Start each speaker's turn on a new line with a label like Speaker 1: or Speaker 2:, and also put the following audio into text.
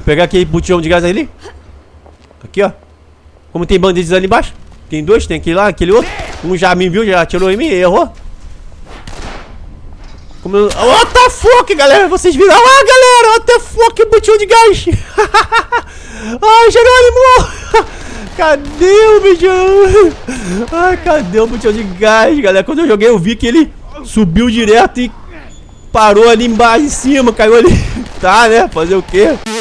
Speaker 1: Vou pegar aquele botijão de gás ali. Aqui, ó. Como tem bandidos ali embaixo. Tem dois, tem aquele lá, aquele outro. Um já me viu, já atirou em mim, errou. Como eu... What the fuck, galera? Vocês viram lá, galera? What the fuck, botijão de gás. Ai, Jerônimo. Cadê o botijão? Ai, cadê o botijão de gás, galera? Quando eu joguei, eu vi que ele subiu direto e parou ali embaixo, em cima, caiu ali. Tá, né? Fazer o quê?